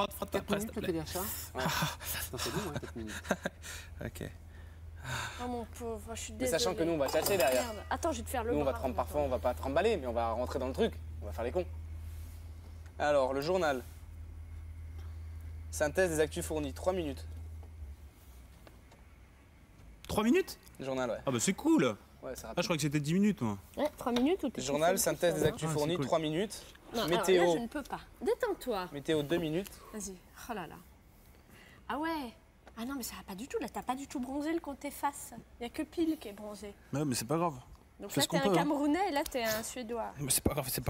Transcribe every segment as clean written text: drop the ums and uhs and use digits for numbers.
Frotte ta 4 presse, minutes s'il le te plaît. téléchat. Non, c'est long, 4 minutes. Ok. Oh mon pauvre, je suis Mais désolée. sachant que nous, on va tchatcher derrière. Merde. Attends, je vais te faire le Nous, on va bras. parfois, on va pas te remballer, mais on va rentrer dans le truc. On va faire les cons. Alors, le journal. Synthèse des actus fournis, 3 minutes. 3 minutes? Le journal, ouais. Ah bah c'est cool. Ouais, c'est Ah, rapide. je crois que c'était 10 minutes, moi. Ouais, 3 minutes ou t'es Le journal, tout seul, synthèse tout des seul, actus Ah, fournis, c'est cool. 3 minutes. hein. Non, Météo. alors là, je ne peux pas. Détends-toi. Météo, 2 minutes. Vas-y. Oh là là. Ah ouais. Ah non, mais ça va pas du tout. Là, t'as pas du tout bronzé le côté face. Il y a que Pile qui est bronzé. Ouais, mais c'est pas grave. Donc Fais là, ce qu'on t'es un peut, hein. Camerounais et là, t'es un Suédois. Mais c'est pas grave, c'est pas...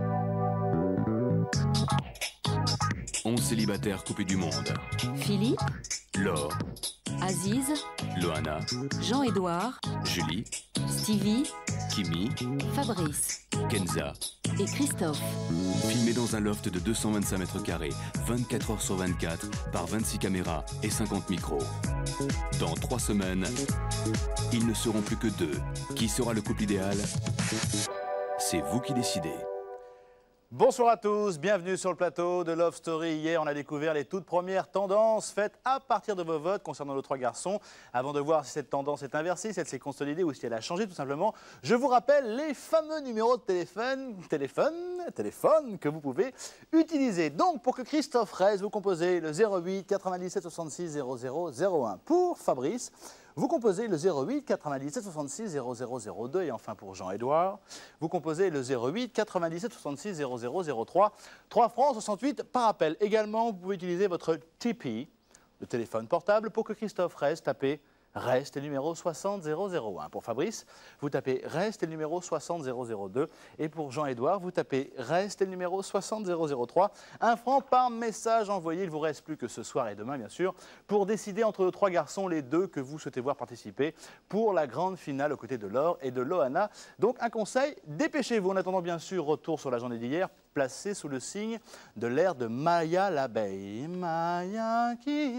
11 célibataires coupés du monde. Philippe, Laure, Aziz, Loana, Jean-Édouard, Julie, Stevie, Kimi, Fabrice Kenza. et Christophe. Filmés dans un loft de 225 mètres carrés, 24 heures sur 24, par 26 caméras et 50 micros. Dans 3 semaines, ils ne seront plus que 2. Qui sera le couple idéal? C'est vous qui décidez. Bonsoir à tous, bienvenue sur le plateau de Love Story. Hier, on a découvert les toutes premières tendances faites à partir de vos votes concernant nos 3 garçons. Avant de voir si cette tendance est inversée, si elle s'est consolidée ou si elle a changé tout simplement, je vous rappelle les fameux numéros de téléphone que vous pouvez utiliser. Donc, pour que Christophe reste, vous composez le 08 97 66 00 01. Pour Fabrice, vous composez le 08 97 66 00 02 et enfin pour Jean-Édouard, vous composez le 08 97 66 00 03. 3 francs 68 par appel. Également, vous pouvez utiliser votre Tipeee, le téléphone portable, pour que Christophe reste, tapez reste et le numéro 60 001. Pour Fabrice, vous tapez reste et le numéro 60 002. Et pour Jean-Édouard, vous tapez reste et le numéro 60 003. 1 franc par message envoyé. Il ne vous reste plus que ce soir et demain, bien sûr, pour décider entre nos 3 garçons les 2 que vous souhaitez voir participer pour la grande finale aux côtés de Laure et de Loana. Donc, un conseil, dépêchez-vous. En attendant, bien sûr, retour sur la journée d'hier, placé sous le signe de l'air de Maya l'abeille. Maya qui...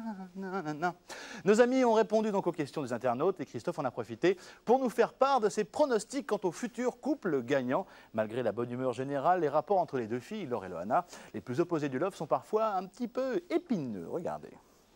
Nos amis ont répondu donc aux questions des internautes et Christophe en a profité pour nous faire part de ses pronostics quant au futur couple gagnant. Malgré la bonne humeur générale, les rapports entre les 2 filles, Laure et Loana, les plus opposés du love, sont parfois un petit peu épineux. Regardez.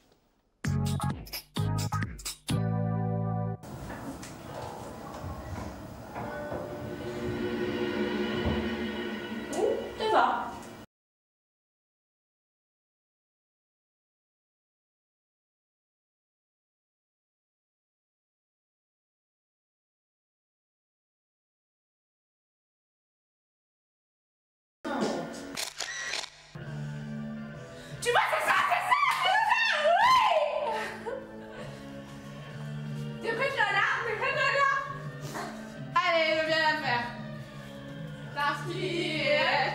T'es prête Lola? T'es prête Lola? Allez, je viens la faire. Parce qu'il est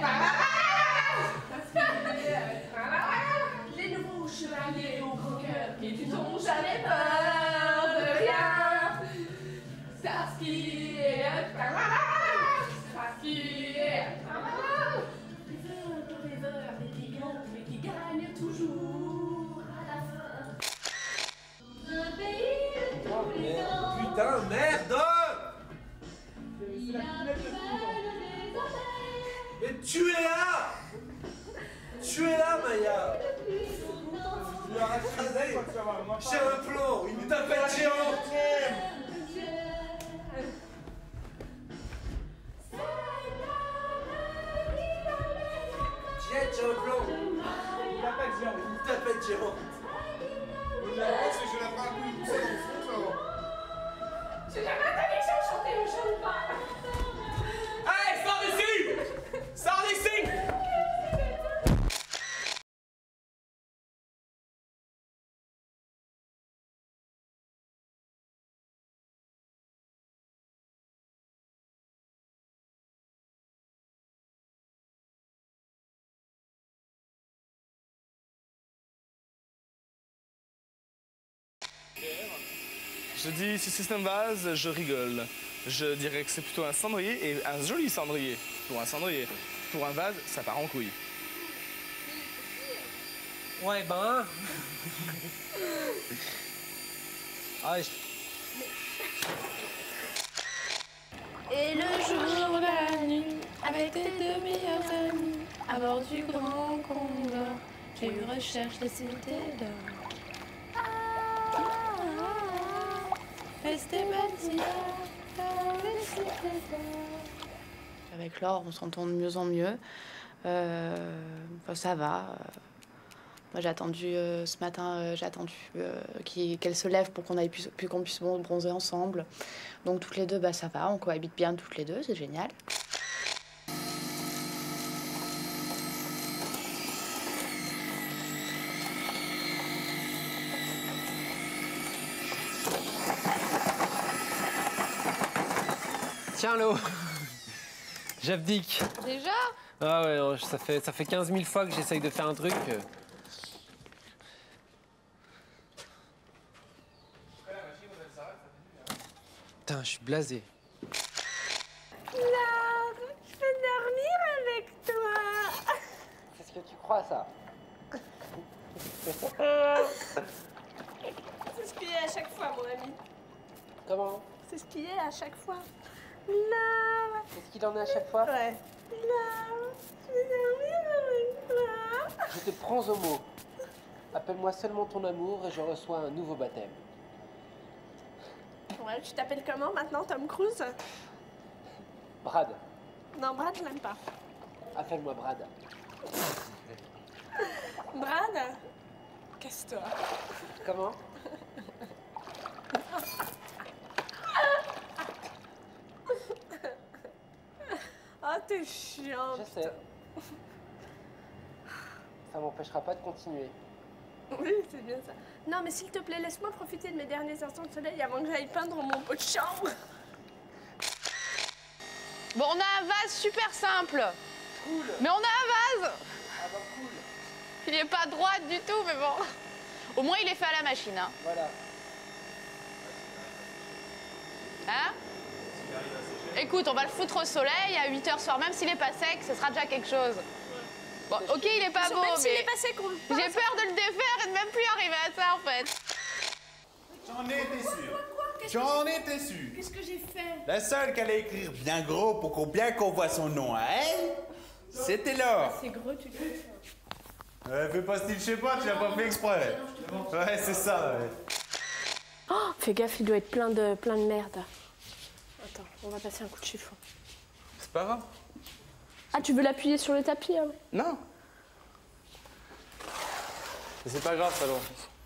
les nouveaux chevaliers au gros cœur qui n'ont jamais peur de rien. Parce qu'il est parce qu'il est mais qui gagne toujours à la fin. Un pays de tous les ans. Putain, merde! Il a peur des abeilles. Mais tu es là! Tu es là, Maya! Je leur ai écrasé! J'ai un plan! Une tapette géante! J'ai un plan! Une tapette géante! J'ai jamais entendu ça chanter le jeu ou pas. Allez, sors d'ici! Sors d'ici! Je dis, si c'est un vase, je rigole. Je dirais que c'est plutôt un cendrier, et un joli cendrier. Pour un cendrier. Pour un vase, ça part en couille. Ouais, ben. Ah, Et le jour, la nuit, avec tes 2 meilleurs amis, à bord du grand combat, Tu recherches les cités d'or. Restez bâtis les cités d'or. Avec Laure, on s'entend de mieux en mieux. Enfin, ça va. Moi, j'ai attendu ce matin, qu'elle se lève pour qu'on puisse bronzer ensemble. Donc toutes les deux, bah, ça va, on cohabite bien toutes les deux, c'est génial. Tiens, l'eau. J'abdique. Déjà? Ah ouais, non, ça fait 15 000 fois que j'essaye de faire un truc. Putain, je suis blasé. Laure, je peux dormir avec toi. Qu'est-ce que tu crois, ça? C'est ce qu'il y a à chaque fois, mon ami. Comment? C'est ce qu'il y a à chaque fois. Laure. Qu'est-ce qu'il en a à chaque fois? Ouais. Laure, je peux dormir avec toi. Je te prends au mot. Appelle-moi seulement ton amour et je reçois un nouveau baptême. Ouais, tu t'appelles comment maintenant, Tom Cruise? Brad. Non, Brad, je l'aime pas. Appelle-moi Brad. Brad? Casse-toi. Comment? Oh, t'es chiant. Je sais. Ça m'empêchera pas de continuer. Oui, c'est bien ça. Non, mais s'il te plaît, laisse-moi profiter de mes derniers instants de soleil avant que j'aille peindre mon pot de chambre. Bon, on a un vase super simple. Cool. Mais on a un vase. Ah bah cool. Il est pas droit du tout, mais bon. Au moins, il est fait à la machine, hein. Voilà. Hein? Écoute, on va le foutre au soleil à 8h soir, même s'il est pas sec, ce sera déjà quelque chose. Bon, ok, il est pas beau, Même s'il mais est passé qu'on le j'ai peur de le défaire et de même plus arriver à ça, en fait. J'en étais sûr. J'en étais sûr. Qu'est-ce que j'ai fait? La seule qui allait écrire bien gros pour qu'on bien qu'on voit son nom à elle, c'était Laure. C'est gros, tu dis. Fais pas style, je sais pas, tu l'as pas fait exprès. Ouais, c'est ça, ouais. Oh, fais gaffe, il doit être plein de merde. Attends, on va passer un coup de chiffon. C'est pas grave. Ah, tu veux l'appuyer sur le tapis, hein? Non. C'est pas grave, ça, Laure.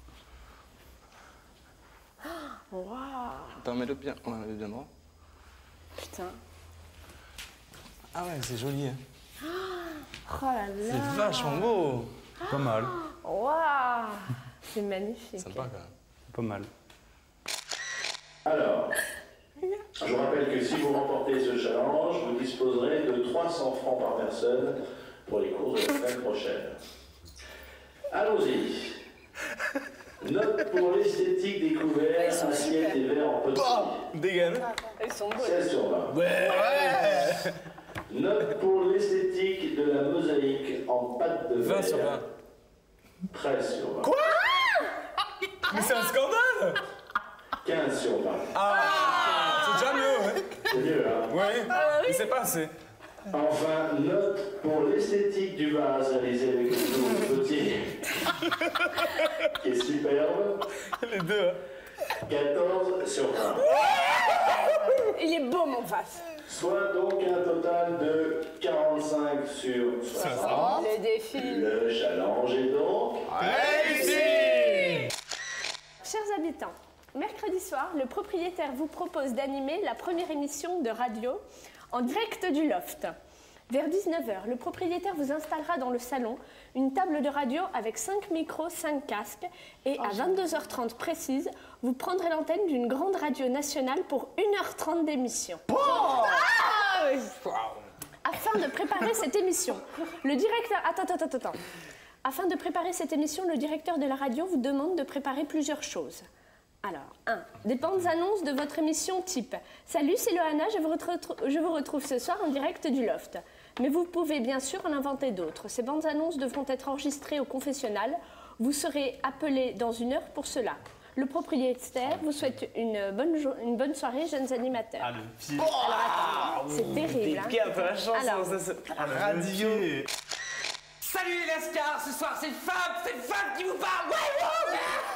Waouh. Attends, mets-le bien. Ouais, mets-le bien droit. Putain. Ah ouais, c'est joli, hein. Oh là là. C'est vachement beau. Pas mal. Waouh. C'est magnifique. Sympa, quand même. Pas mal. Alors, je vous rappelle que si vous remportez ce challenge, vous disposerez de 300 francs par personne pour les courses de la semaine prochaine. Allons-y. Note pour l'esthétique des couverts, assiette et verres en petit. Dégaine. Ils sont beaux. 16 sur 20. Ouais. Note pour l'esthétique de la mosaïque en pâte de verre. 20 sur 20. 13 sur 20. Quoi? Mais c'est un scandale. 15 sur 20. Ah, c'est déjà mieux, ouais. C'est mieux, hein? Ouais, mais c'est pas assez. Enfin, note pour l'esthétique du vase réalisé avec le tout petit, qui est superbe. Les deux, hein. 14 sur 20. Il est beau, mon face. Soit donc un total de 45 sur 60. Le défi. Le challenge est donc réussi. Chers habitants, mercredi soir, le propriétaire vous propose d'animer la première émission de radio en direct du loft. Vers 19h, le propriétaire vous installera dans le salon une table de radio avec 5 micros, 5 casques et à 22h30 précise, vous prendrez l'antenne d'une grande radio nationale pour 1h30 d'émission. Afin de préparer cette émission, le directeur... Attends. Afin de préparer cette émission, le directeur de la radio vous demande de préparer plusieurs choses. Alors, 1. Des bandes annonces de votre émission type « Salut, c'est Loana, je vous retrouve ce soir en direct du loft ». Mais vous pouvez bien sûr en inventer d'autres. Ces bandes annonces devront être enregistrées au confessionnal. Vous serez appelé dans 1 heure pour cela. Le propriétaire vous souhaite une bonne soirée, jeunes animateurs. Ah, le pied. Alors, attends, c'est terrible. Piqué un peu la chance, Alors, ça, c'est radio. Salut les lascars, ce soir c'est Fab qui vous parle. Ouais,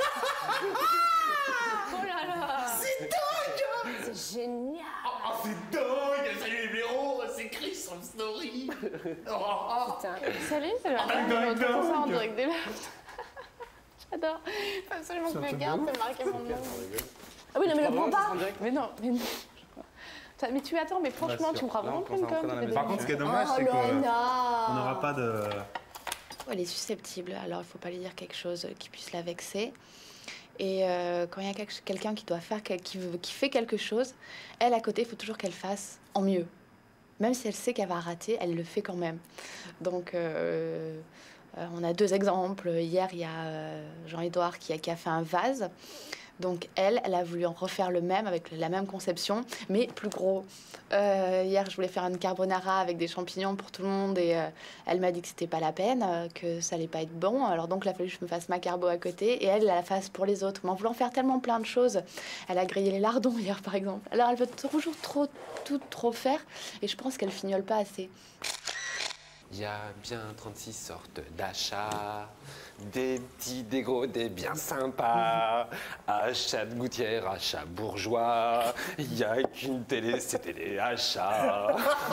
Oh là là. c'est dingue. C'est génial. Oh, c'est dingue. Salut les blaireaux, c'est Chris from Story. Oh. Putain. Salut, c'est le ça en direct des meufs. J'adore. Faut absolument que je me garde, c'est marqué mon nom. Ah oui, non, mais le prends pas. Mais non. Mais tu attends, mais franchement, tu me crois vraiment plus une conne. Par contre, ce qui est dommage, c'est qu'on n'aura pas de... Elle est susceptible, alors il faut pas lui dire quelque chose qui puisse la vexer. Et quand il y a quelqu'un qui doit faire, qui fait quelque chose, elle à côté, il faut toujours qu'elle fasse en mieux. Même si elle sait qu'elle va rater, elle le fait quand même. Donc, on a 2 exemples. Hier, il y a Jean-Édouard qui a fait un vase. Donc, elle a voulu en refaire le même, avec la même conception, mais plus gros. Hier, je voulais faire une carbonara avec des champignons pour tout le monde et elle m'a dit que c'était pas la peine, que ça allait pas être bon. Alors donc, il a fallu que je me fasse ma carbo à côté et elle la fasse pour les autres. Mais en voulant faire tellement plein de choses, elle a grillé les lardons hier, par exemple. Alors, elle veut toujours trop faire et je pense qu'elle fignole pas assez. Il y a bien 36 sortes d'achats, des petits, des gros, des bien sympas. Achat de gouttière, achat bourgeois. Il n'y a qu'une télé, c'est télé achat.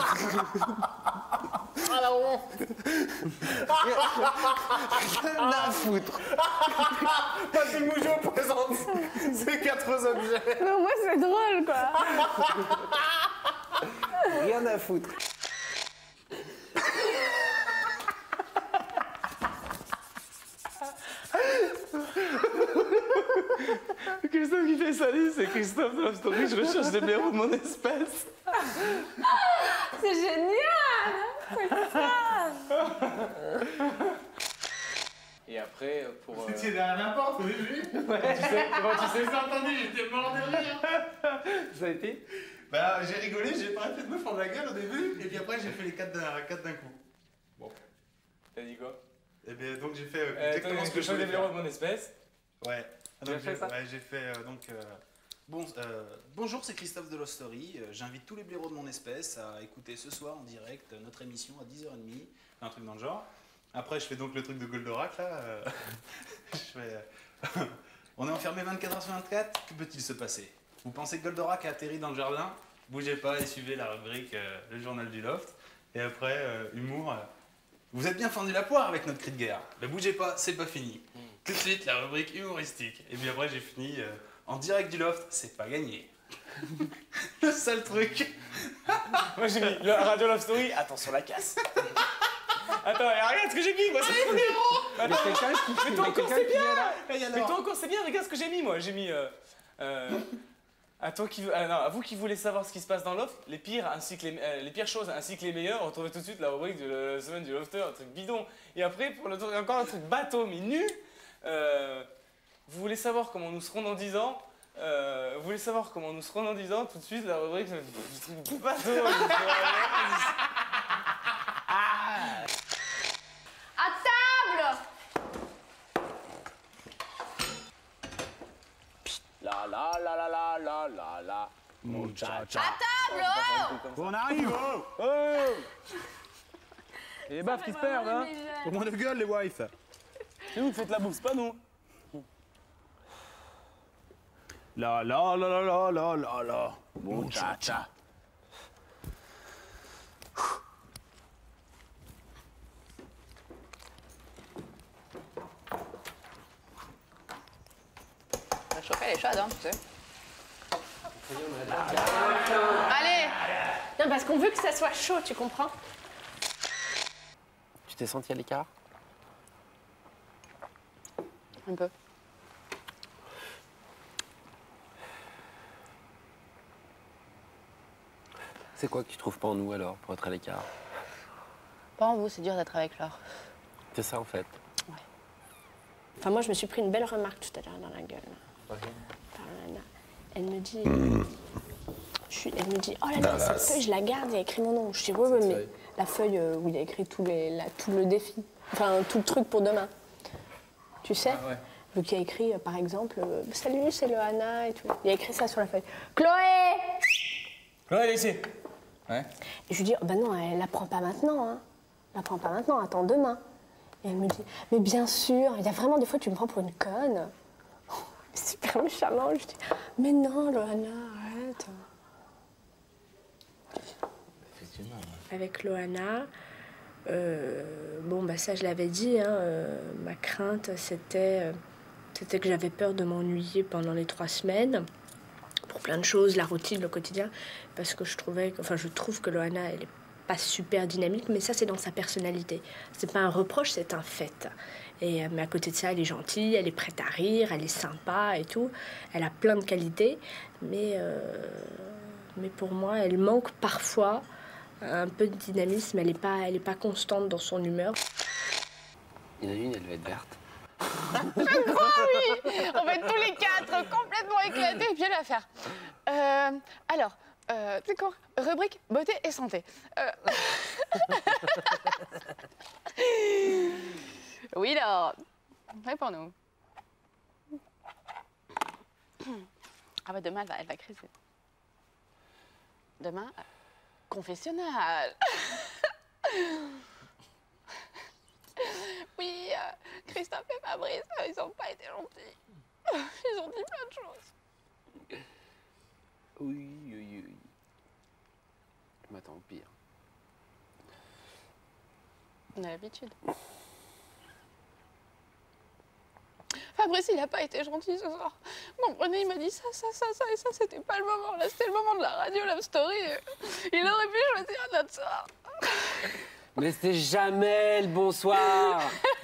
Ah la honte. Rien à foutre. Patrick Mougeot présente ces 4 objets. Mais au moins, c'est drôle, quoi. Rien à foutre. Christophe qui fait salut, c'est Christophe de Love Story, je recherche des blaireaux de mon espèce. C'est génial. C'est ça. Et après, pour... C'était derrière la porte au début. Ouais. Quand tu sais ça entendu, j'étais mort de rire. Ça a été? Bah, j'ai rigolé, j'ai pas arrêté de me fendre la gueule au début, et puis après, j'ai fait les 4 d'un coup. Bon. T'as dit quoi? Et bien, donc j'ai fait exactement ce que je des voulais blaireaux faire. de mon espèce. Ouais. Tu as fait ça? Ouais, j'ai fait bonjour, c'est Christophe de Love Story. J'invite tous les blaireaux de mon espèce à écouter ce soir en direct notre émission à 10h30, un truc dans le genre. Après, je fais donc le truc de Goldorak là. Je fais. On est enfermé 24h sur 24. Que peut-il se passer? Vous pensez que Goldorak a atterri dans le jardin? Bougez pas et suivez la rubrique le journal du loft. Et après, humour. Vous êtes bien fendu la poire avec notre cri de guerre. Mais bougez pas, c'est pas fini. Tout de suite, la rubrique humoristique. Et puis après, j'ai fini en direct du loft, c'est pas gagné. Le seul truc. Moi j'ai mis le Radio Love Story, attention la casse. Attends, regarde ce que j'ai mis, moi c'est frérot. Il y a quelqu'un qui... Mais toi encore c'est bien. Et alors Mais toi encore c'est bien, regarde ce que j'ai mis moi. J'ai mis à vous qui voulez savoir ce qui se passe dans l'offre, les pires choses ainsi que les meilleures, retrouvez tout de suite la rubrique de la semaine du lofter, un truc bidon. Et après, pour le truc, encore un truc bateau mais nu, vous voulez savoir comment nous serons dans 10 ans, tout de suite la rubrique du truc bateau. À table. La la la la la la la la. Muchacha. À table. On arrive, oh. Oh. Et les baffes qui se perdent, hein. Au moins de gueule, les wives. C'est vous qui faites la bouffe, c'est pas nous. La la la la la la la la. Muchacha. La chauffer, elle est chaude, hein, tu sais. Allez. Non, parce qu'on veut que ça soit chaud, tu comprends? Tu t'es senti à l'écart? Un peu. C'est quoi que tu trouves pas en nous alors, pour être à l'écart? Pas en vous, c'est dur d'être avec Laure. C'est ça en fait. Ouais. Enfin, moi, je me suis pris une belle remarque tout à l'heure dans la gueule. Ok. Par Nana. Elle me dit... Elle me dit, oh là là, cette feuille, je la garde, il y a écrit mon nom. Je dis, ouais, mais la feuille où il y a écrit tout le défi, enfin, tout le truc pour demain. Tu sais? Ah ouais. Donc, il y a écrit, par exemple, salut, c'est le Hana et tout. Il y a écrit ça sur la feuille. Chloé! Chloé, elle est ici. Ouais. Et je lui dis, oh, ben non, elle la prend pas maintenant, hein. Elle la prend pas maintenant, attends demain. Et elle me dit, mais bien sûr, il y a vraiment des fois tu me prends pour une conne. Super méchamment, je dis, mais non, Loana, arrête. Effectivement. Avec Loana, bon, bah ça je l'avais dit, hein, ma crainte c'était que j'avais peur de m'ennuyer pendant les 3 semaines. Pour plein de choses, la routine, le quotidien, parce que je trouve que Loana, elle est pas super dynamique, mais ça c'est dans sa personnalité. C'est pas un reproche, c'est un fait. Mais à côté de ça, elle est gentille, elle est prête à rire, elle est sympa et tout. Elle a plein de qualités, mais pour moi, elle manque parfois un peu de dynamisme. Elle est pas constante dans son humeur. Il y en a une, elle va être verte. Je crois, oui. On va être tous les 4 complètement éclatés et puis elle va faire. Alors, c'est quoi? Rubrique beauté et santé. Oui, là. Réponds-nous. Ah bah demain, elle va criser. Demain, confessionnal. Oui, Christophe et Fabrice, ils n'ont pas été gentils. Ils ont dit plein de choses. Oui, oui, oui. Je m'attends au pire. On a l'habitude. Fabrice, il n'a pas été gentil ce soir. Comprenez, il m'a dit ça, et ça, c'était pas le moment. Là, c'était le moment de la radio Love Story. Il aurait pu choisir un autre soir. Mais c'est jamais le bonsoir.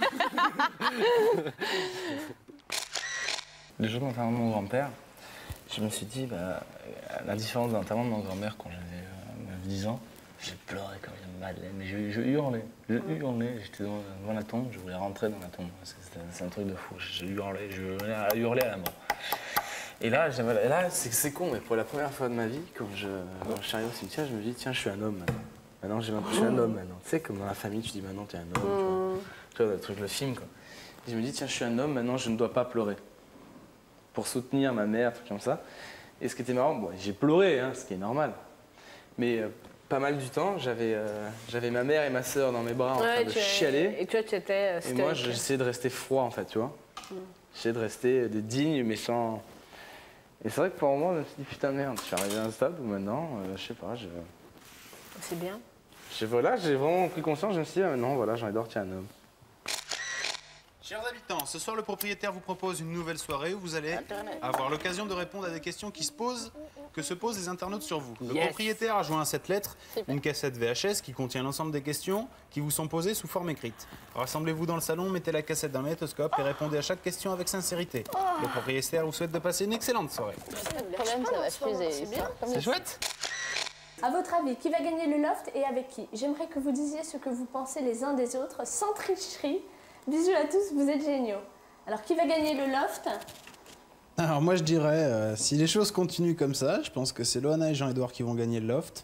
Le jour de l'enterrement de mon grand-père, je me suis dit, bah, à la différence de l'enterrement de mon grand-mère quand j'avais 10 ans, j'ai pleuré comme une madeleine, mais je hurlais, j'étais devant la tombe, je voulais rentrer dans la tombe, c'est un truc de fou, je hurlais à la mort. Et là, c'est con, mais pour la première fois de ma vie, quand je suis arrivé au cimetière, je me dis, tiens, je suis un homme maintenant. Maintenant, je suis un homme maintenant. Tu sais, comme dans la famille, tu dis maintenant, t'es un homme, tu vois, le truc, le film, quoi. Et je me dis, tiens, je suis un homme, maintenant, je ne dois pas pleurer. Pour soutenir ma mère, truc comme ça. Et ce qui était marrant, bon, j'ai pleuré, hein, ce qui est normal. Mais pas mal du temps, j'avais ma mère et ma sœur dans mes bras en train de chialer. Et toi, tu étais et moi, j'essayais de rester froid, en fait, tu vois. J'essayais de rester digne, mais sans... Et c'est vrai que pour un moment, je me suis dit, putain, merde, je suis arrivé à un stade où maintenant, je sais pas, C'est bien. Voilà, j'ai vraiment pris conscience, je me suis dit, non, voilà, Jean-Edouard, tu es un homme. Chers habitants, ce soir le propriétaire vous propose une nouvelle soirée où vous allez avoir l'occasion de répondre à des questions que se posent les internautes sur vous. Le propriétaire a joint à cette lettre une cassette VHS qui contient l'ensemble des questions qui vous sont posées sous forme écrite. Rassemblez-vous dans le salon, mettez la cassette dans le magnétoscope et répondez à chaque question avec sincérité. Le propriétaire vous souhaite de passer une excellente soirée. Le problème, ça va fuser. C'est chouette. À votre avis, qui va gagner le loft et avec qui? J'aimerais que vous disiez ce que vous pensez les uns des autres, sans tricherie. Bisous à tous, vous êtes géniaux. Alors, qui va gagner le loft? Alors moi je dirais, si les choses continuent comme ça, je pense que c'est Loana et Jean-Edouard qui vont gagner le loft.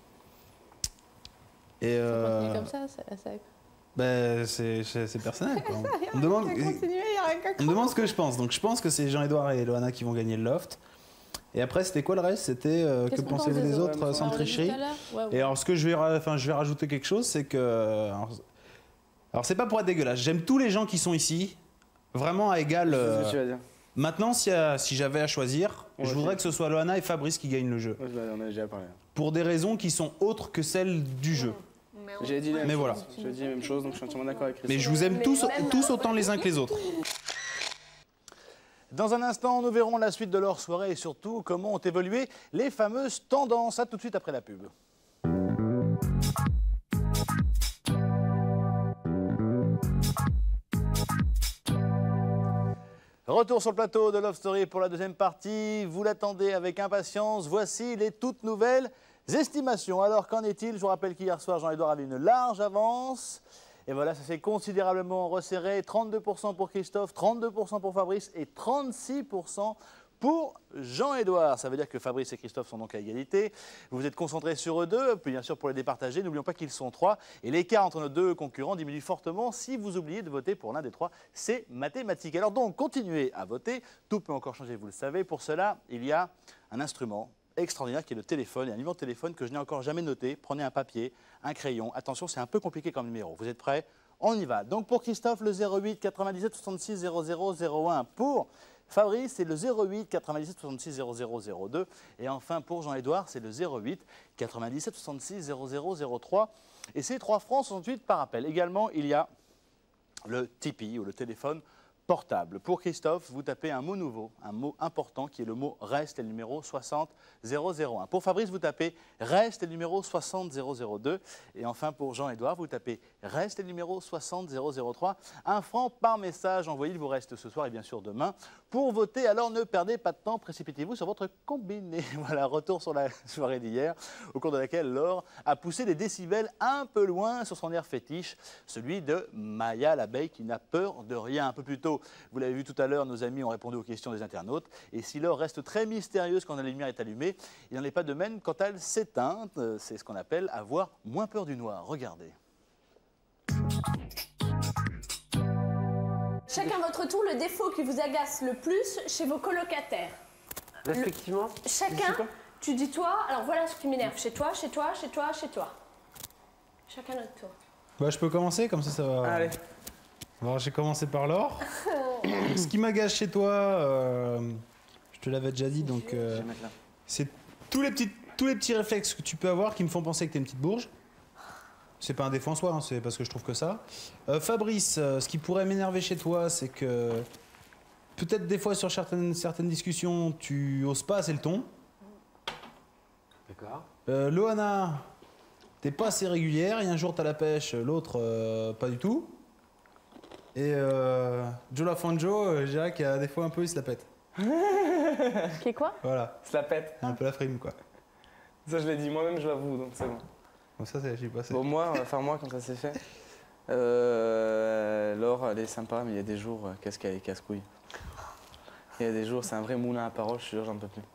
Et comme ça, c'est... Ben, c'est personnel, quoi. On me demande ce que je pense. Donc je pense que c'est Jean-Edouard et Loana qui vont gagner le loft. Et après, c'était quoi le reste? C'était que pensez-vous des autres sans tricherie? Et alors, ce que je vais rajouter quelque chose, c'est que... Alors, c'est pas pour être dégueulasse. J'aime tous les gens qui sont ici, vraiment à égal... C'est ce que tu vas dire. Maintenant, si j'avais à choisir, je voudrais que ce soit Loana et Fabrice qui gagnent le jeu. Ouais, on a déjà parlé. Pour des raisons qui sont autres que celles du jeu. J'ai dit la même chose. Voilà. J'ai dit la même chose, donc je suis entièrement d'accord avec Christophe. Mais je vous aime tous autant les uns que les autres. Dans un instant, nous verrons la suite de leur soirée et surtout comment ont évolué les fameuses tendances. À tout de suite après la pub. Retour sur le plateau de Love Story pour la deuxième partie. Vous l'attendez avec impatience. Voici les toutes nouvelles estimations. Alors, qu'en est-il? Je vous rappelle qu'hier soir, Jean-Edouard avait une large avance. Et voilà, ça s'est considérablement resserré. 32% pour Christophe, 32% pour Fabrice et 36% pour Jean-Edouard. Ça veut dire que Fabrice et Christophe sont donc à égalité. Vous vous êtes concentrés sur eux deux, puis bien sûr pour les départager, n'oublions pas qu'ils sont 3. Et l'écart entre nos deux concurrents diminue fortement si vous oubliez de voter pour l'un des 3. C'est mathématique. Alors donc, continuez à voter. Tout peut encore changer, vous le savez. Pour cela, il y a un instrument extraordinaire qui est le téléphone. Il y a un numéro de téléphone que je n'ai encore jamais noté. Prenez un papier, un crayon. Attention, c'est un peu compliqué comme numéro. Vous êtes prêts? On y va. Donc pour Christophe, le 08 97 66 00 01. Pour Fabrice, c'est le 08 97 66 00 02. Et enfin pour Jean-Édouard, c'est le 08 97 66 00 03. Et c'est 3 francs 68 par appel. Également, il y a le Tipeee ou le téléphone portable. Pour Christophe, vous tapez un mot nouveau, un mot important qui est le mot reste et le numéro 60 001. Pour Fabrice, vous tapez reste et le numéro 60 002. Et enfin pour Jean-Édouard, vous tapez reste et le numéro 60 003. 1 franc par message envoyé. Il vous reste ce soir et bien sûr demain pour voter. Alors ne perdez pas de temps, précipitez-vous sur votre combiné. Voilà, retour sur la soirée d'hier au cours de laquelle Laure a poussé les décibels un peu loin sur son air fétiche, celui de Maya l'abeille qui n'a peur de rien. Un peu plus tôt, vous l'avez vu tout à l'heure, nos amis ont répondu aux questions des internautes. Et si Laure reste très mystérieuse quand la lumière est allumée, il n'en est pas de même quand elle s'éteint. C'est ce qu'on appelle avoir moins peur du noir. Regardez. Chacun votre tour, le défaut qui vous agace le plus chez vos colocataires. Respectivement. Chacun, tu dis toi, alors voilà ce qui m'énerve. Chez toi, chez toi, chez toi, chez toi. Chacun notre tour. Bah, je peux commencer, comme ça va. Allez. Alors, j'ai commencé par Laure. Ce qui m'agace chez toi, je te l'avais déjà dit, donc c'est tous les petits réflexes que tu peux avoir qui me font penser que t'es une petite bourge. C'est pas un défaut en soi, hein, c'est parce que je trouve que ça. Fabrice, ce qui pourrait m'énerver chez toi, c'est que peut-être des fois sur certaines discussions, tu oses pas assez le ton. D'accord. Loana, t'es pas assez régulière, et un jour t'as la pêche, l'autre pas du tout. Et Joe LaFranjo, je dirais qu'il y a des fois un peu, il se la pète. Qui est quoi? Voilà. Se la pète. Un peu la frime, quoi. Ça, je l'ai dit moi-même, je l'avoue, donc c'est bon. Bon, ça, je sais pas. Bon, moi, on va faire moi, comme ça c'est fait. Laure, elle est sympa, mais il y a des jours, qu'est-ce qu'elle est casse-couille. Il y a des jours, c'est un vrai moulin à paroles, je suis sûr, j'en peux plus.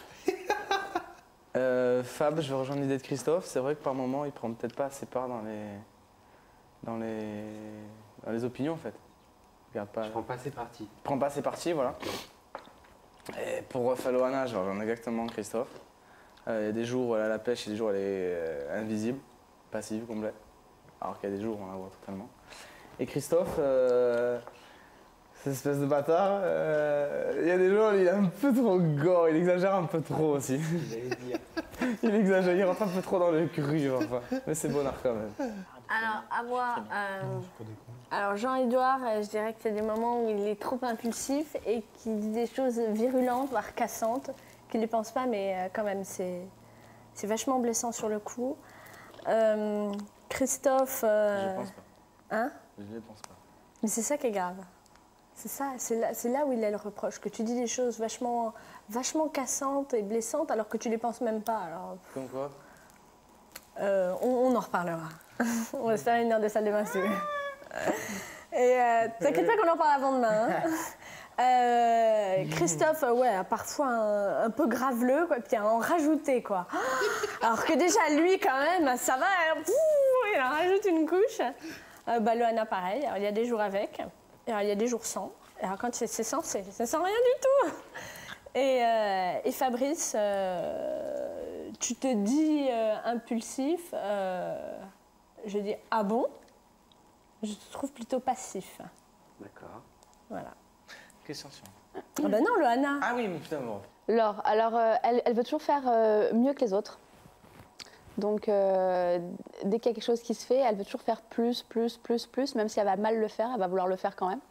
Fab, je vais rejoindre l'idée de Christophe. C'est vrai que par moment, il prend peut-être pas assez part dans les opinions, en fait. Regarde pas. Je prends pas assez parti. Prends pas assez parti, voilà. Et pour Faloana, je rejoins exactement Christophe. Il y a des jours où elle a la pêche et des jours où elle est invisible, passive, complet. Alors qu'il y a des jours où on la voit totalement. Et Christophe, cette espèce de bâtard, il y a des jours où il est un peu trop gore, il exagère un peu trop aussi. Il exagère, il rentre un peu trop dans le cru, enfin. Mais c'est bonnard quand même. Alors, à moi, alors Jean-Édouard, je dirais que c'est des moments où il est trop impulsif et qu'il dit des choses virulentes, voire cassantes, qu'il ne pense pas, mais quand même, c'est vachement blessant sur le coup. Christophe... Je pense pas. Hein? Je ne pense pas. Mais c'est ça qui est grave. C'est ça, c'est là où il a le reproche, que tu dis des choses vachement cassantes et blessantes alors que tu les penses même pas. Alors, comme quoi? On en reparlera. On va se faire une heure de salle de bain si tu veux. Et t'inquiète pas qu'on en parle avant demain. Hein. Christophe, ouais, parfois un peu graveleux, quoi, puis en rajouter, quoi. Alors que déjà, lui, quand même, ça va, il en rajoute une couche. Loana, pareil, alors, il y a des jours avec, alors, il y a des jours sans. Alors quand c'est sans, c'est sans rien du tout. Et Fabrice, tu te dis impulsif, je dis ah bon? Je te trouve plutôt passif. D'accord. Voilà. Question suivante. Ah ben non, Loana. Ah oui, mais putain, bon. Laure, alors elle veut toujours faire mieux que les autres. Donc dès qu'il y a quelque chose qui se fait, elle veut toujours faire plus, même si elle va mal le faire, elle va vouloir le faire quand même.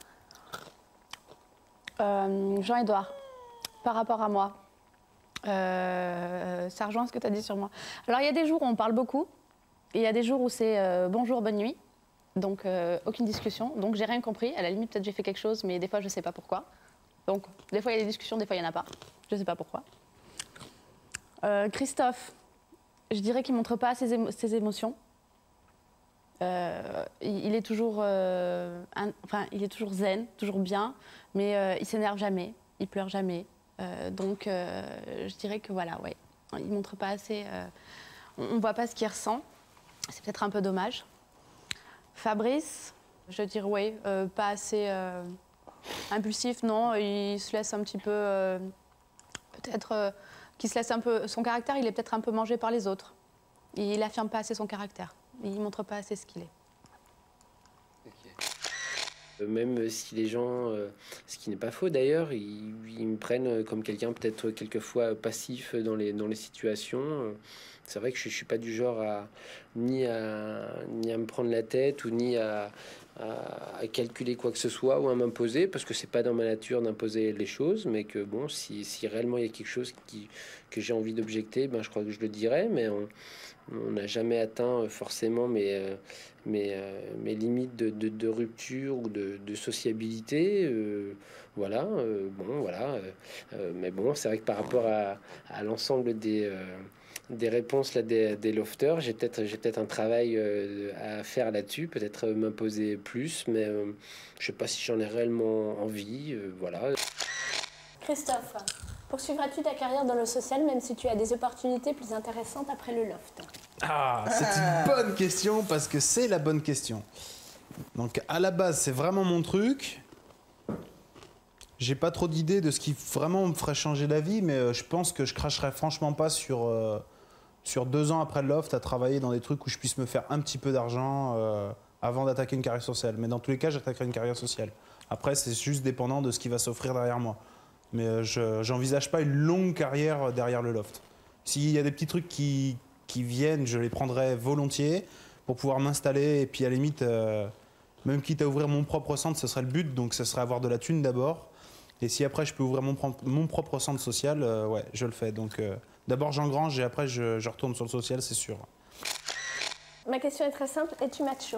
Jean-Édouard, par rapport à moi, ça rejoint ce que tu as dit sur moi. Alors il y a des jours où on parle beaucoup, et il y a des jours où c'est bonjour, bonne nuit, donc aucune discussion, donc j'ai rien compris. À la limite, peut-être j'ai fait quelque chose, mais des fois je sais pas pourquoi. Donc des fois il y a des discussions, des fois il y en a pas, je sais pas pourquoi. Christophe, je dirais qu'il montre pas ses émotions. Il est toujours, il est toujours zen, toujours bien, mais il s'énerve jamais, il pleure jamais. Donc, je dirais que voilà, ouais, il montre pas assez. On voit pas ce qu'il ressent. C'est peut-être un peu dommage. Fabrice, je dirais oui, pas assez impulsif, non. Il se laisse un petit peu, peut-être, qu'il se laisse un peu. Son caractère, il est peut-être un peu mangé par les autres. Il affirme pas assez son caractère. Il montre pas assez ce qu'il est. Même si les gens, ce qui n'est pas faux d'ailleurs, ils me prennent comme quelqu'un peut-être quelquefois passif dans les situations. C'est vrai que je ne suis pas du genre ni à me prendre la tête ou ni à calculer quoi que ce soit ou à m'imposer, parce que c'est pas dans ma nature d'imposer les choses, mais que bon, si réellement il y a quelque chose que j'ai envie d'objecter, ben, je crois que je le dirais, mais on n'a jamais atteint forcément mes limites de rupture ou de sociabilité. Voilà, mais bon, c'est vrai que par rapport à l'ensemble des réponses là, des lofters, j'ai peut-être un travail à faire là-dessus, peut-être m'imposer plus, mais je sais pas si j'en ai réellement envie, voilà. Christophe, poursuivras-tu ta carrière dans le social même si tu as des opportunités plus intéressantes après le loft? Ah, c'est une bonne question parce que c'est la bonne question. Donc à la base, c'est vraiment mon truc. J'ai pas trop d'idées de ce qui vraiment me ferait changer d'avis, mais je pense que je cracherais franchement pas sur 2 ans après le loft à travailler dans des trucs où je puisse me faire un petit peu d'argent avant d'attaquer une carrière sociale. Mais dans tous les cas, j'attaquerai une carrière sociale. Après, c'est juste dépendant de ce qui va s'offrir derrière moi. Mais j'envisage pas une longue carrière derrière le loft. S'il y a des petits trucs qui viennent, je les prendrai volontiers pour pouvoir m'installer. Et puis à la limite, même quitte à ouvrir mon propre centre, ce serait le but. Donc ce serait avoir de la thune d'abord. Et si après je peux ouvrir mon propre centre social, ouais, je le fais. Donc d'abord j'engrange et après je retourne sur le social, c'est sûr. Ma question est très simple, es-tu macho?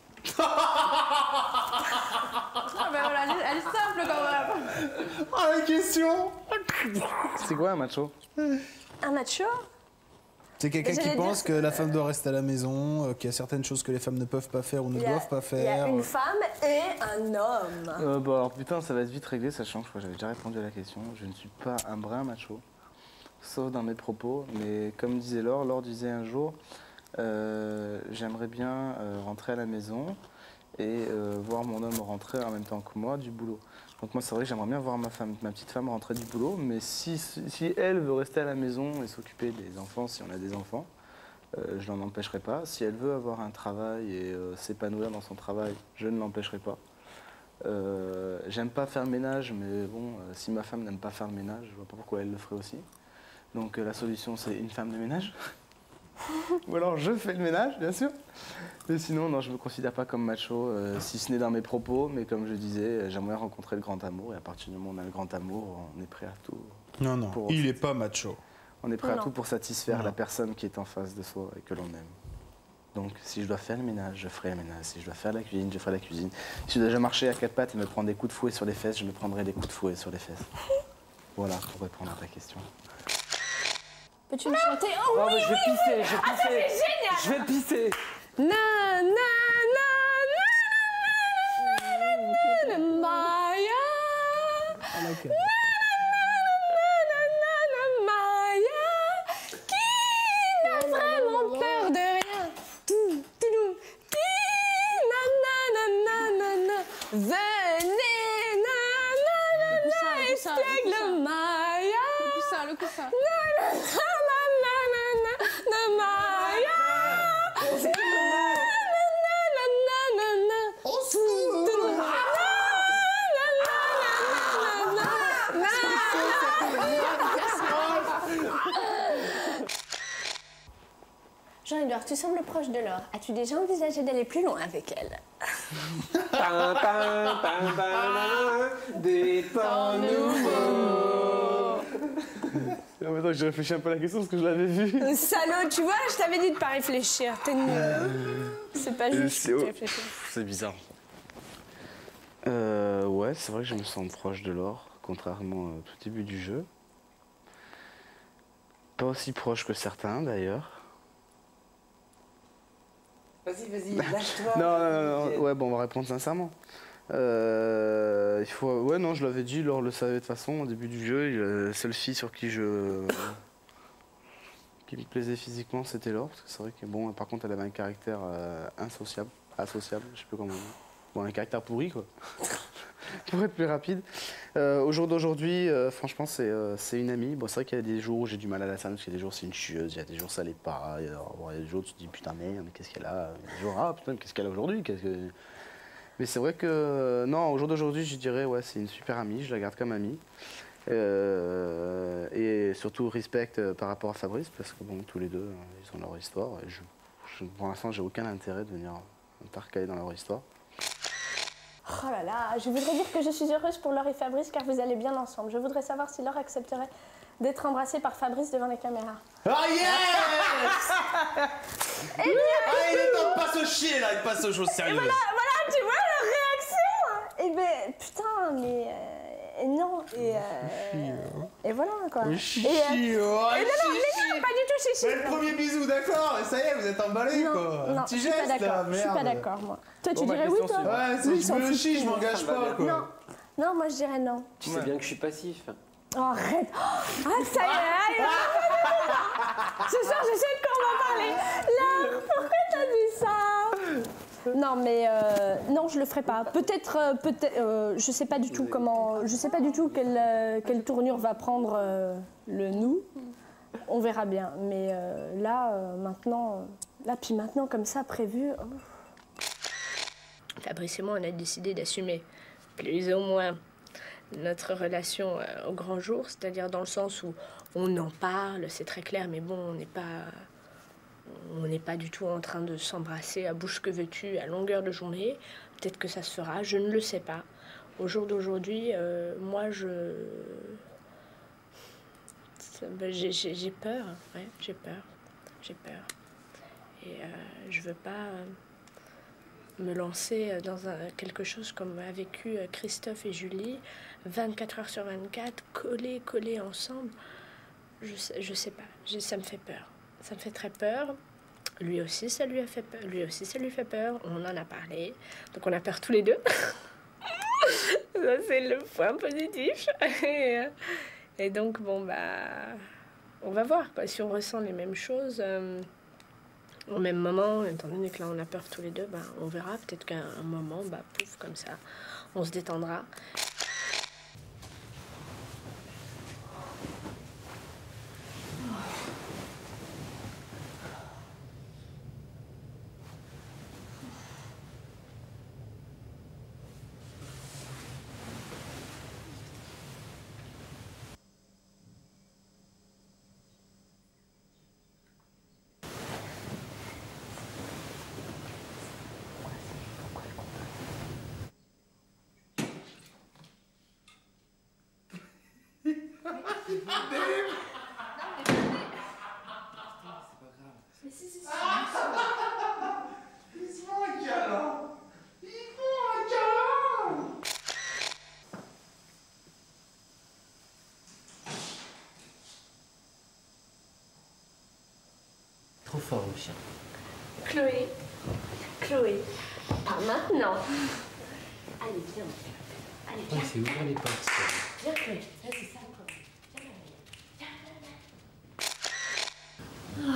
Ah ben voilà, elle est simple quand même. Ah, la question. C'est quoi un macho? Un macho? C'est quelqu'un qui J'allais pense dire que la femme doit rester à la maison, qu'il y a certaines choses que les femmes ne peuvent pas faire ou ne doivent pas faire. Il y a une femme et un homme. Bon alors putain, ça va être vite réglé, sachant que je crois que j'avais déjà répondu à la question. Je ne suis pas un brin macho, sauf dans mes propos. Mais comme disait Laure disait un jour, j'aimerais bien rentrer à la maison et voir mon homme rentrer en même temps que moi du boulot. Donc moi c'est vrai que j'aimerais bien voir ma petite femme rentrer du boulot, mais si elle veut rester à la maison et s'occuper des enfants, si on a des enfants, je n'en empêcherai pas. Si elle veut avoir un travail et s'épanouir dans son travail, je ne l'empêcherai pas. J'aime pas faire le ménage, mais bon, si ma femme n'aime pas faire le ménage, je vois pas pourquoi elle le ferait aussi. Donc la solution c'est une femme de ménage. Ou alors je fais le ménage, bien sûr. Mais sinon, non, je ne me considère pas comme macho, si ce n'est dans mes propos. Mais comme je disais, j'aimerais rencontrer le grand amour. Et à partir du moment où on a le grand amour, on est prêt à tout. Non, il n'est pas macho. On est prêt à tout pour satisfaire la personne qui est en face de soi et que l'on aime. Donc, si je dois faire le ménage, je ferai le ménage. Si je dois faire la cuisine, je ferai la cuisine. Si je dois marcher à 4 pattes et me prendre des coups de fouet sur les fesses, je me prendrai des coups de fouet sur les fesses. Voilà, pour répondre à ta question. Peux-tu me chanter? Oh oui, je vais pisser, je vais Ah, ça pisser. c'est génial. Je vais pisser. Na na na na na na na Maya. Maya, qui n'a vraiment peur de rien. Venez, espiègle Maya. Le coussin. Jean-Édouard, tu sembles proche de Laure. As-tu déjà envisagé d'aller plus loin avec elle? Des temps nouveaux. En même temps, j'ai réfléchi un peu à la question parce que je l'avais vue. Salaud, tu vois, je t'avais dit de pas réfléchir. T'es nul. C'est pas juste que tu réfléchis. C'est bizarre. Ouais, c'est vrai que je me sens proche de Laure, contrairement au tout début du jeu. Pas aussi proche que certains d'ailleurs. Vas-y, lâche-toi. Non. Ouais, bon, on va répondre sincèrement. Il faut... Ouais, non, je l'avais dit, Laure le savait de toute façon, au début du jeu, la seule fille sur qui qui me plaisait physiquement, c'était Laure, parce que c'est vrai que, bon, par contre, elle avait un caractère associable, je sais plus comment dire. Bon, un caractère pourri, quoi. Pour être plus rapide. Au jour d'aujourd'hui, franchement, c'est une amie. Bon, c'est vrai qu'il y a des jours où j'ai du mal à la salle, parce qu'il y a des jours c'est une chieuse, il y a des jours ça l'est pas. Il y a des jours où tu te dis putain merde, mais qu'est-ce qu'elle a? Il y a des jours, ah putain, qu'est-ce qu'elle a aujourd'hui? Mais c'est vrai que, non, au jour d'aujourd'hui, je dirais, ouais, c'est une super amie, je la garde comme amie. Et surtout, respect par rapport à Fabrice, parce que bon, tous les deux, ils ont leur histoire. Et pour l'instant, j'ai aucun intérêt de venir m'embarquer dans leur histoire. Oh là là, je voudrais dire que je suis heureuse pour Laure et Fabrice car vous allez bien ensemble. Je voudrais savoir si Laure accepterait d'être embrassée par Fabrice devant les caméras. Oh yes. Eh bien, il est temps de pas se chier là, il passe aux choses sérieuses. Voilà, tu vois leur réaction. Eh ben, putain, mais non. Et voilà quoi. Chichi, mais non, pas du tout chichi. Mais le premier bisou, d'accord, ça y est, vous êtes emballés quoi. Non, Un petit je suis pas geste là, d'accord. merde. Je suis pas d'accord moi. Toi, tu Bon, dirais oui, toi? Ouais, Oui, si je me chie, je m'engage pas quoi. Non, moi je dirais non. Tu sais bien que je suis passif. Oh, arrête. Ah, ça y est. Ce soir, je sais de quoi on va parler. Laure, pourquoi t'as dit ça? Non, mais non, je le ferai pas. Peut-être, je sais pas du tout comment, je sais pas du tout quelle tournure va prendre le nous. On verra bien. Mais là, maintenant, puis maintenant comme ça prévu. Oh. Fabrice et moi, on a décidé d'assumer plus ou moins notre relation au grand jour, c'est-à-dire dans le sens où on en parle, c'est très clair, mais bon, on n'est pas du tout en train de s'embrasser à bouche que veux-tu à longueur de journée. Peut-être que ça se fera, je ne le sais pas. Au jour d'aujourd'hui, moi, j'ai peur, ouais, j'ai peur. Et je veux pas me lancer dans quelque chose comme a vécu Christophe et Julie, 24 heures sur 24, collés ensemble. Je sais pas, ça me fait peur. Ça me fait très peur. Lui aussi, ça lui fait peur. On en a parlé. Donc on a peur tous les deux. Ça, c'est le point positif. Et donc, bon, on va voir quoi, si on ressent les mêmes choses. Au même moment, étant donné que là on a peur tous les deux, on verra. Peut-être qu'à un moment, pouf, comme ça, on se détendra. Trop fort, mon chien. Chloé, pas maintenant. Allez, viens. Allez, viens. C'est ouvrir les portes. Viens, Chloé. Là, c'est ça le problème. Viens.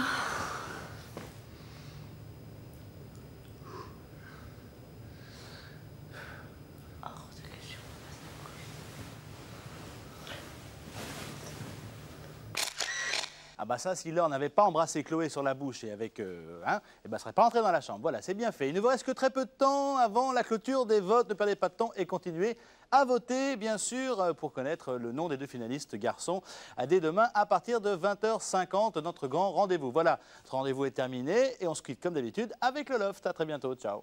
Ah bah ça, si Laure n'avait pas embrassé Chloé sur la bouche et avec, elle ne serait pas entrée dans la chambre. Voilà, c'est bien fait. Il ne vous reste que très peu de temps avant la clôture des votes. Ne perdez pas de temps et continuez à voter, bien sûr, pour connaître le nom des deux finalistes garçons. Dès demain, à partir de 20h50, notre grand rendez-vous. Voilà, ce rendez-vous est terminé et on se quitte comme d'habitude avec le Loft. À très bientôt, ciao.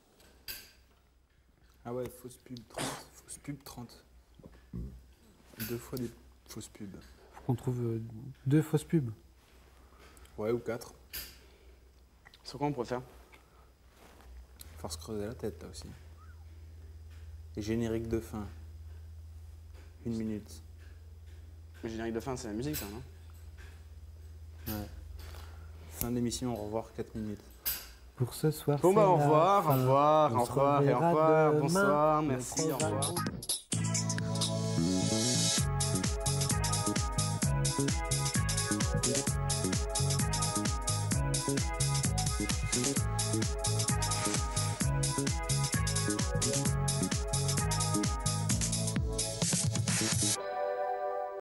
Ah ouais, fausse pub 30. Fausse pub 30. 2 fois des fausses pubs. On trouve 2 fausses pubs. Ouais, ou 4. Sur quoi on pourrait faire? Faut se creuser la tête, là aussi. Et générique de fin. 1 minute. Le générique de fin, c'est la musique, ça, non? Ouais. Fin d'émission, au revoir, 4 minutes. Pour ce soir, bon, c'est au revoir, la fin. au revoir, On au se revoir, et au reverra revoir. demain. Bonsoir, Le merci, au revoir. programme.